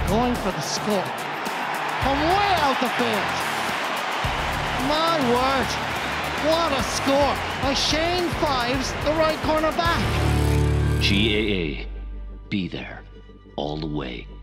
going for the score. From way out the field. My word, what a score by Shane Fives, the right corner back. GAA, be there all the way.